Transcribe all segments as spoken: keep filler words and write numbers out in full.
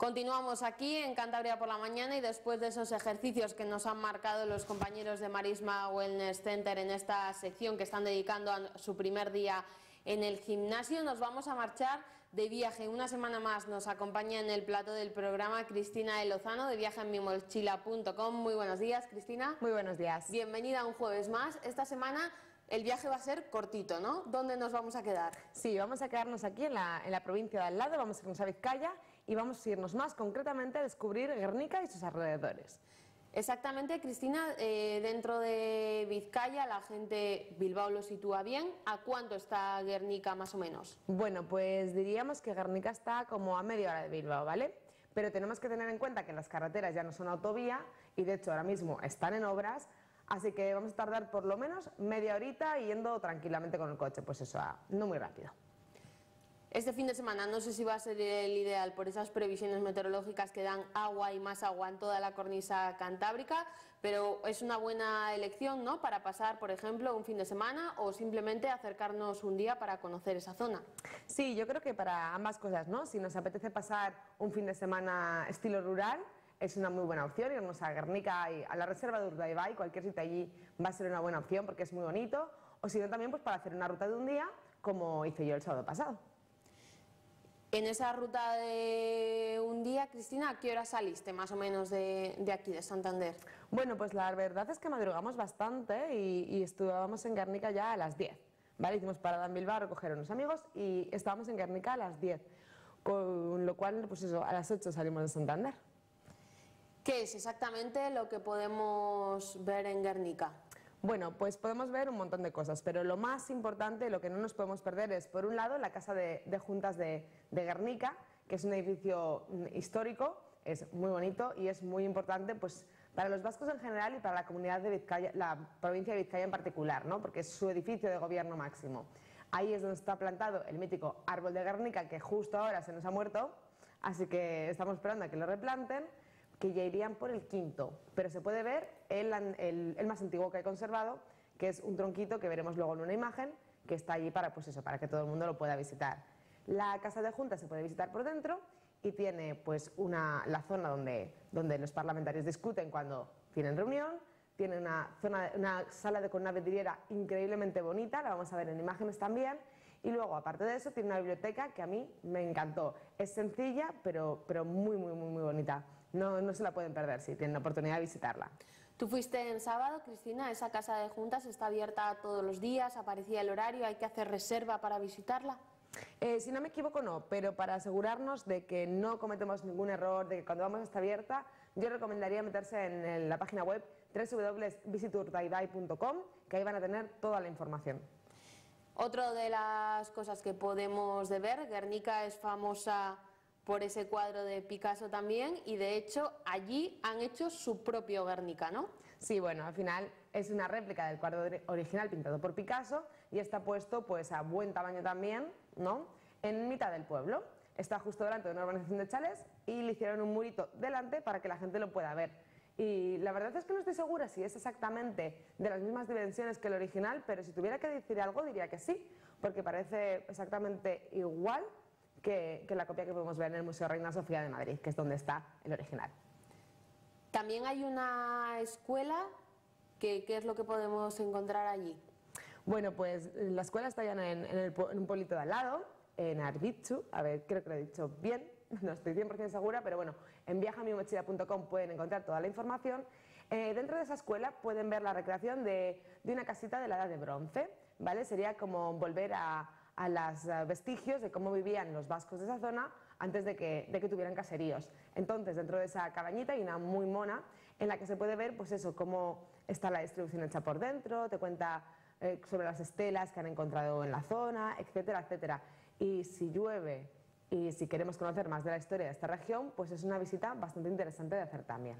Continuamos aquí en Cantabria por la mañana y después de esos ejercicios que nos han marcado los compañeros de Marisma Wellness Center en esta sección que están dedicando a su primer día en el gimnasio, nos vamos a marchar de viaje. Una semana más nos acompaña en el plató del programa Cristina de Lozano de viaje en mi mochila punto com. Muy buenos días, Cristina. Muy buenos días. Bienvenida un jueves más. Esta semana el viaje va a ser cortito, ¿no? ¿Dónde nos vamos a quedar? Sí, vamos a quedarnos aquí en la, en la provincia de al lado, vamos a irnos a Vizcaya y vamos a irnos más concretamente a descubrir Guernica y sus alrededores. Exactamente, Cristina, eh, dentro de Vizcaya la gente, Bilbao lo sitúa bien. ¿A cuánto está Guernica más o menos? Bueno, pues diríamos que Guernica está como a media hora de Bilbao, ¿vale? Pero tenemos que tener en cuenta que las carreteras ya no son autovía y de hecho ahora mismo están en obras, así que vamos a tardar por lo menos media horita yendo tranquilamente con el coche, pues eso, no muy rápido. Este fin de semana no sé si va a ser el ideal por esas previsiones meteorológicas que dan agua y más agua en toda la cornisa cantábrica, pero es una buena elección, ¿no?, para pasar, por ejemplo, un fin de semana o simplemente acercarnos un día para conocer esa zona. Sí, yo creo que para ambas cosas, ¿no? Si nos apetece pasar un fin de semana estilo rural, es una muy buena opción irnos a Guernica y a la reserva de Urdaibai, cualquier sitio allí va a ser una buena opción porque es muy bonito, o si no también pues para hacer una ruta de un día como hice yo el sábado pasado. En esa ruta de un día, Cristina, ¿a qué hora saliste más o menos de, de aquí, de Santander? Bueno, pues la verdad es que madrugamos bastante y, y estuvimos en Guernica ya a las diez, ¿vale? Hicimos parada en Bilbao a recoger a unos amigos y estábamos en Guernica a las diez, con lo cual, pues eso, a las ocho salimos de Santander. ¿Qué es exactamente lo que podemos ver en Guernica? Bueno, pues podemos ver un montón de cosas, pero lo más importante, lo que no nos podemos perder es, por un lado, la Casa de, de Juntas de, de Guernica, que es un edificio histórico, es muy bonito y es muy importante pues, para los vascos en general y para la comunidad de Vizcaya, la provincia de Vizcaya en particular, ¿no?, porque es su edificio de gobierno máximo. Ahí es donde está plantado el mítico árbol de Guernica, que justo ahora se nos ha muerto, así que estamos esperando a que lo replanten, que ya irían por el quinto, pero se puede ver el, el, el más antiguo que hay conservado, que es un tronquito que veremos luego en una imagen, que está allí para, pues eso, para que todo el mundo lo pueda visitar. La Casa de Juntas se puede visitar por dentro y tiene pues una, la zona donde, donde los parlamentarios discuten cuando tienen reunión, tiene una, zona, una sala de, con una vidriera increíblemente bonita, la vamos a ver en imágenes también, y luego aparte de eso tiene una biblioteca que a mí me encantó, es sencilla pero, pero muy muy muy muy bonita. No, no se la pueden perder si tienen la oportunidad de visitarla. Tú fuiste en sábado, Cristina, esa Casa de Juntas está abierta todos los días, aparecía el horario, hay que hacer reserva para visitarla. Eh, si no me equivoco no, pero para asegurarnos de que no cometemos ningún error, de que cuando vamos está abierta, yo recomendaría meterse en, en la página web doble u doble u doble u punto visit urdaibai punto com, que ahí van a tener toda la información. Otra de las cosas que podemos ver, Guernica es famosa por ese cuadro de Picasso también y de hecho allí han hecho su propio Guernica, ¿no? Sí, bueno, al final es una réplica del cuadro original pintado por Picasso y está puesto pues a buen tamaño también, ¿no?, en mitad del pueblo. Está justo delante de una urbanización de chalés y le hicieron un murito delante para que la gente lo pueda ver. Y la verdad es que no estoy segura si es exactamente de las mismas dimensiones que el original, pero si tuviera que decir algo diría que sí, porque parece exactamente igual Que, que la copia que podemos ver en el Museo Reina Sofía de Madrid, que es donde está el original. También hay una escuela, que, ¿qué es lo que podemos encontrar allí? Bueno, pues la escuela está ya en, en, el, en un pueblito de al lado, en Arbizu, a ver, creo que lo he dicho bien, no estoy cien por cien segura, pero bueno, en viaje a mi mochila punto com pueden encontrar toda la información. Eh, dentro de esa escuela pueden ver la recreación de, de una casita de la Edad de Bronce, ¿vale? Sería como volver a a los vestigios de cómo vivían los vascos de esa zona antes de que, de que tuvieran caseríos. Entonces, dentro de esa cabañita hay una muy mona en la que se puede ver, pues eso, cómo está la distribución hecha por dentro, te cuenta eh, sobre las estelas que han encontrado en la zona, etcétera, etcétera. Y si llueve y si queremos conocer más de la historia de esta región, pues es una visita bastante interesante de hacer también.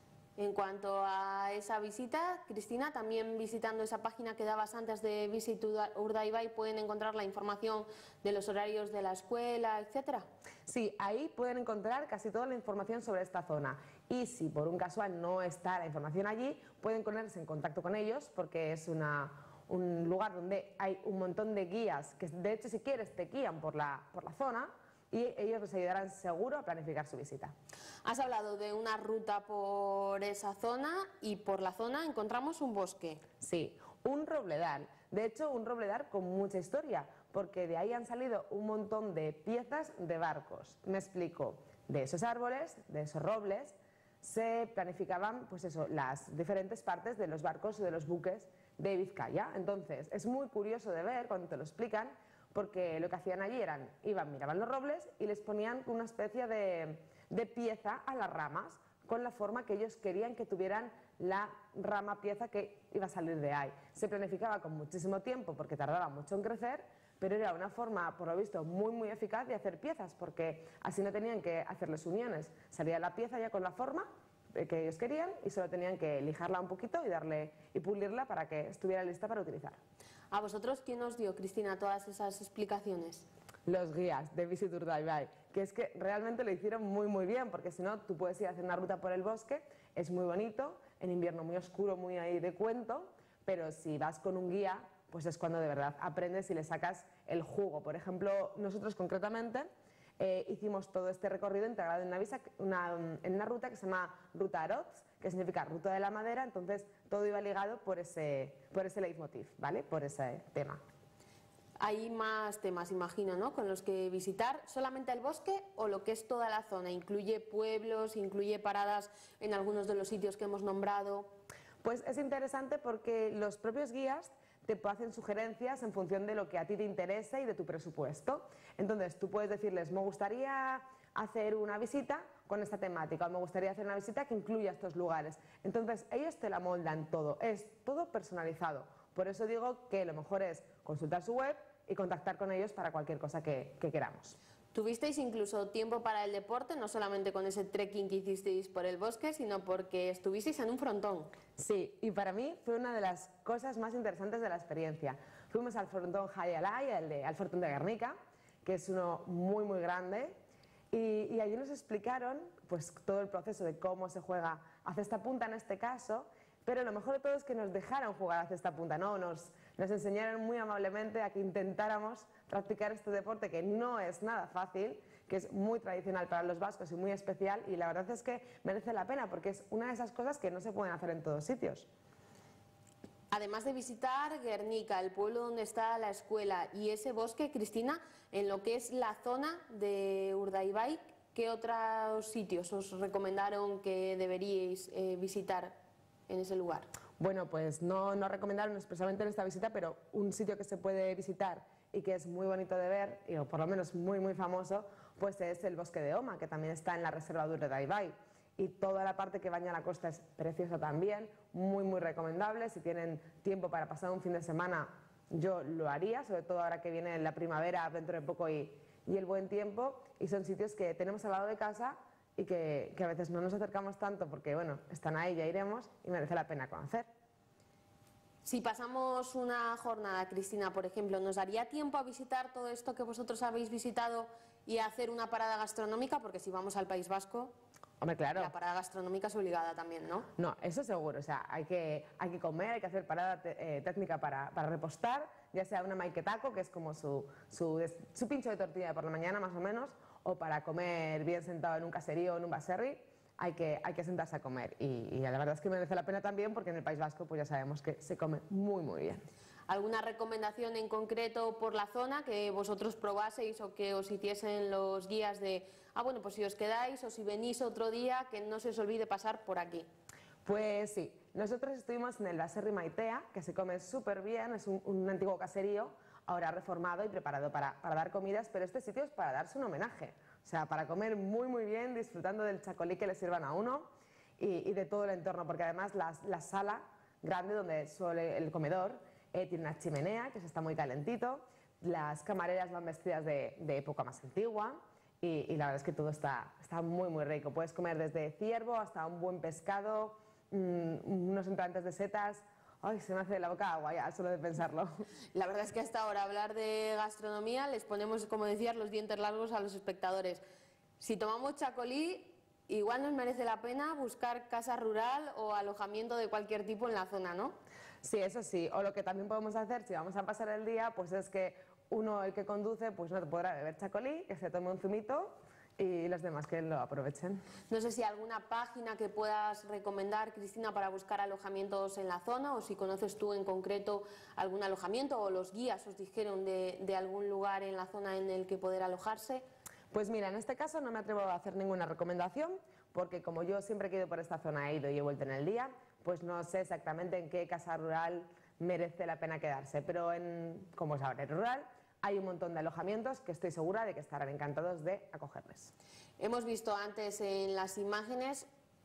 En cuanto a esa visita, Cristina, también visitando esa página que dabas antes de Visit Urdaibai pueden encontrar la información de los horarios de la escuela, etcétera. Sí, ahí pueden encontrar casi toda la información sobre esta zona y si por un casual no está la información allí, pueden ponerse en contacto con ellos porque es una, un lugar donde hay un montón de guías que de hecho si quieres te guían por la, por la zona, y ellos les ayudarán seguro a planificar su visita. Has hablado de una ruta por esa zona y por la zona encontramos un bosque. Sí, un robledal. De hecho, un robledal con mucha historia, porque de ahí han salido un montón de piezas de barcos. Me explico. De esos árboles, de esos robles, se planificaban pues eso, las diferentes partes de los barcos o de los buques de Vizcaya. Entonces, es muy curioso de ver cuando te lo explican, porque lo que hacían allí eran, iban, miraban los robles y les ponían una especie de, de pieza a las ramas, con la forma que ellos querían que tuvieran la rama pieza que iba a salir de ahí. Se planificaba con muchísimo tiempo porque tardaba mucho en crecer, pero era una forma, por lo visto, muy muy eficaz de hacer piezas, porque así no tenían que hacerles uniones. Salía la pieza ya con la forma que ellos querían y solo tenían que lijarla un poquito y darle y pulirla para que estuviera lista para utilizar. ¿A vosotros quién os dio, Cristina, todas esas explicaciones? Los guías de Visit Urdaibai, que es que realmente lo hicieron muy muy bien, porque si no, tú puedes ir a hacer una ruta por el bosque, es muy bonito, en invierno muy oscuro, muy ahí de cuento, pero si vas con un guía, pues es cuando de verdad aprendes y le sacas el jugo. Por ejemplo, nosotros concretamente eh, hicimos todo este recorrido integrado en una, visa, una, en una ruta que se llama Ruta Aroz, que significa Ruta de la Madera, entonces todo iba ligado por ese, por ese leitmotiv, ¿vale? Por ese tema. Hay más temas, imagino, ¿no?, con los que visitar. ¿Solamente el bosque o lo que es toda la zona? ¿Incluye pueblos, incluye paradas en algunos de los sitios que hemos nombrado? Pues es interesante porque los propios guías te hacen sugerencias en función de lo que a ti te interesa y de tu presupuesto. Entonces tú puedes decirles, me gustaría hacer una visita con esta temática, o me gustaría hacer una visita que incluya estos lugares. Entonces ellos te la moldan todo, es todo personalizado. Por eso digo que lo mejor es consultar su web y contactar con ellos para cualquier cosa que, que queramos. ¿Tuvisteis incluso tiempo para el deporte, no solamente con ese trekking que hicisteis por el bosque, sino porque estuvisteis en un frontón? Sí, y para mí fue una de las cosas más interesantes de la experiencia. Fuimos al frontón Jaialai, el de, al frontón de Guernica, que es uno muy muy grande, y, y allí nos explicaron pues, todo el proceso de cómo se juega a cesta punta en este caso, pero lo mejor de todo es que nos dejaron jugar a cesta punta, ¿no? Nos, nos enseñaron muy amablemente a que intentáramos practicar este deporte que no es nada fácil, que es muy tradicional para los vascos y muy especial, y la verdad es que merece la pena porque es una de esas cosas que no se pueden hacer en todos sitios. Además de visitar Guernica, el pueblo donde está la escuela y ese bosque, Cristina, en lo que es la zona de Urdaibai, ¿qué otros sitios os recomendaron que deberíais eh, visitar en ese lugar? Bueno, pues no, no recomendaron expresamente en esta visita, pero un sitio que se puede visitar y que es muy bonito de ver, y, o por lo menos muy muy famoso, pues es el bosque de Oma, que también está en la reserva de Urdaibai. Y toda la parte que baña la costa es preciosa también, muy muy recomendable. Si tienen tiempo para pasar un fin de semana, yo lo haría, sobre todo ahora que viene la primavera dentro de poco y, y el buen tiempo, y son sitios que tenemos al lado de casa y que, que a veces no nos acercamos tanto porque, bueno, están ahí, ya iremos y merece la pena conocer. Si pasamos una jornada, Cristina, por ejemplo, ¿nos daría tiempo a visitar todo esto que vosotros habéis visitado y a hacer una parada gastronómica? Porque si vamos al País Vasco, Hombre, claro. La parada gastronómica es obligada también, ¿no? No, eso seguro. O sea, hay que, hay que comer, hay que hacer parada te, eh, técnica para, para repostar, ya sea una maiketaco, que es como su, su, su pincho de tortilla por la mañana más o menos, o para comer bien sentado en un caserío o en un baserri, hay que, hay que sentarse a comer. Y, y la verdad es que merece la pena también porque en el País Vasco pues ya sabemos que se come muy, muy bien. ¿Alguna recomendación en concreto por la zona que vosotros probaseis o que os hiciesen los guías de, ah, bueno, pues si os quedáis o si venís otro día, que no se os olvide pasar por aquí? Pues sí, nosotros estuvimos en el Baserri Maitea, que se come súper bien, es un, un antiguo caserío, ahora reformado y preparado para, para dar comidas, pero este sitio es para darse un homenaje, o sea, para comer muy muy bien, disfrutando del chacolí que le sirvan a uno y, y de todo el entorno, porque además la, la sala grande donde suele el comedor eh, tiene una chimenea que se está muy calentito, las camareras van vestidas de, de época más antigua. Y, y la verdad es que todo está, está muy muy rico. Puedes comer desde ciervo hasta un buen pescado, mmm, unos entrantes de setas. Ay, se me hace la boca agua ya, solo de pensarlo. La verdad es que hasta ahora hablar de gastronomía les ponemos, como decías, los dientes largos a los espectadores. Si tomamos chacolí, igual nos merece la pena buscar casa rural o alojamiento de cualquier tipo en la zona, ¿no? Sí, eso sí. O lo que también podemos hacer, si vamos a pasar el día, pues es que uno, el que conduce, pues no podrá beber chacolí, que se tome un zumito, y los demás que lo aprovechen. No sé si alguna página que puedas recomendar, Cristina, para buscar alojamientos en la zona, o si conoces tú en concreto algún alojamiento o los guías os dijeron de, de algún lugar en la zona en el que poder alojarse. Pues mira, en este caso no me atrevo a hacer ninguna recomendación, porque como yo siempre que he ido por esta zona he ido y he vuelto en el día, pues no sé exactamente en qué casa rural merece la pena quedarse, pero en, como es ahora rural, hay un montón de alojamientos que estoy segura de que estarán encantados de acogerles. Hemos visto antes en las imágenes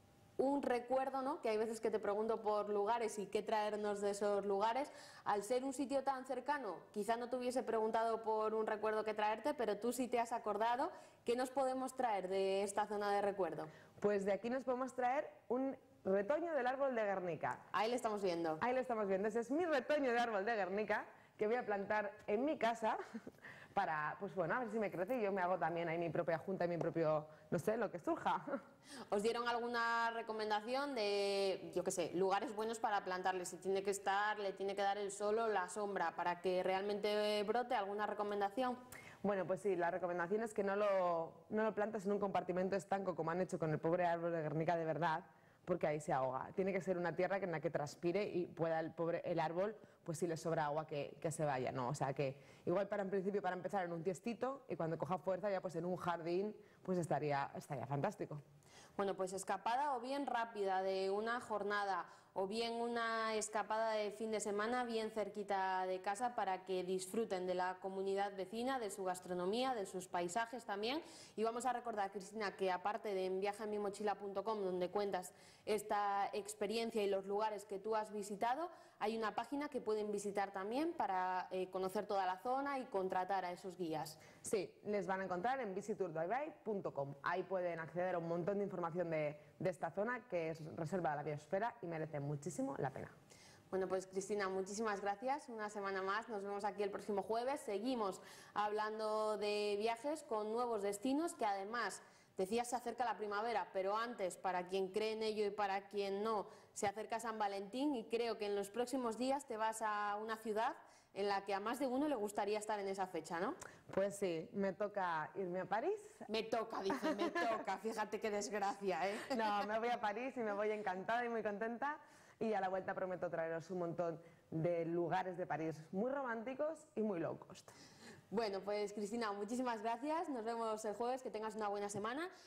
un recuerdo, ¿no? Que hay veces que te pregunto por lugares y qué traernos de esos lugares. Al ser un sitio tan cercano, quizá no te hubiese preguntado por un recuerdo que traerte, pero tú sí te has acordado. ¿Qué nos podemos traer de esta zona de recuerdo? Pues de aquí nos podemos traer un retoño del árbol de Guernica. Ahí le estamos viendo. Ahí lo estamos viendo. Ese es mi retoño de árbol de Guernica, que voy a plantar en mi casa para, pues bueno, a ver si me crece y yo me hago también ahí mi propia junta y mi propio, no sé, lo que surja. ¿Os dieron alguna recomendación de, yo qué sé, lugares buenos para plantarle? Si tiene que estar, le tiene que dar el sol o la sombra para que realmente brote, ¿alguna recomendación? Bueno, pues sí, la recomendación es que no lo, no lo plantes en un compartimento estanco como han hecho con el pobre árbol de Guernica de verdad, porque ahí se ahoga. Tiene que ser una tierra en la que transpire y pueda el pobre el árbol, pues si le sobra agua, que, que se vaya, ¿no? O sea que igual para en principio para empezar en un tiestito y cuando coja fuerza ya pues en un jardín pues estaría, estaría fantástico. Bueno, pues escapada o bien rápida de una jornada o bien una escapada de fin de semana bien cerquita de casa para que disfruten de la comunidad vecina, de su gastronomía, de sus paisajes también. Y vamos a recordar, Cristina, que aparte de en viaje en mi mochila punto com, donde cuentas esta experiencia y los lugares que tú has visitado, hay una página que pueden visitar también para eh, conocer toda la zona y contratar a esos guías. Sí, les van a encontrar en visitur dubai punto com. Ahí pueden acceder a un montón de información de, de esta zona que es reserva de la biosfera y merece muchísimo la pena. Bueno, pues Cristina, muchísimas gracias. Una semana más, nos vemos aquí el próximo jueves. Seguimos hablando de viajes con nuevos destinos que además, decías, se acerca la primavera, pero antes, para quien cree en ello y para quien no, se acerca San Valentín y creo que en los próximos días te vas a una ciudad en la que a más de uno le gustaría estar en esa fecha, ¿no? Pues sí, me toca irme a París. Me toca, dice, me toca, fíjate qué desgracia, ¿eh? No, me voy a París y me voy encantada y muy contenta y a la vuelta prometo traeros un montón de lugares de París muy románticos y muy low cost. Bueno, pues Cristina, muchísimas gracias, nos vemos el jueves, que tengas una buena semana